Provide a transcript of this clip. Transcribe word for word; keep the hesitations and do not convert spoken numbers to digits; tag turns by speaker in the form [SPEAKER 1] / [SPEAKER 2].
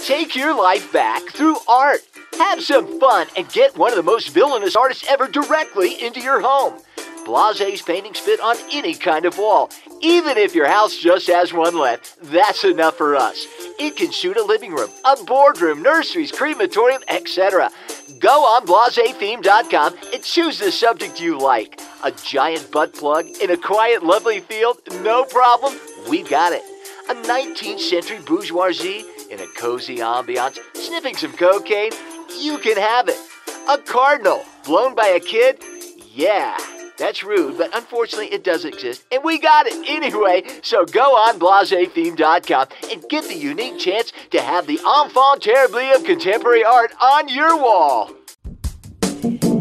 [SPEAKER 1] Take your life back through art. Have some fun and get one of the most villainous artists ever directly into your home. Blase's paintings fit on any kind of wall. Even if your house just has one left, that's enough for us. It can suit a living room, a boardroom, nurseries, crematorium, et cetera. Go on blase theme dot com and choose the subject you like. A giant butt plug in a quiet, lovely field? No problem, we've got it. A nineteenth century bourgeoisie in a cozy ambiance, sniffing some cocaine? You can have it. A cardinal blown by a kid? Yeah. That's rude, but unfortunately it does exist, and we got it anyway. So go on blase theme dot com and get the unique chance to have the enfant terrible of contemporary art on your wall.